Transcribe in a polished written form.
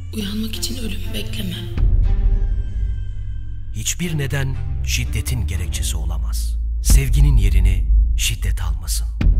Uyanmak için ölümü bekleme. Hiçbir neden şiddetin gerekçesi olamaz. Sevginin yerini şiddet almasın.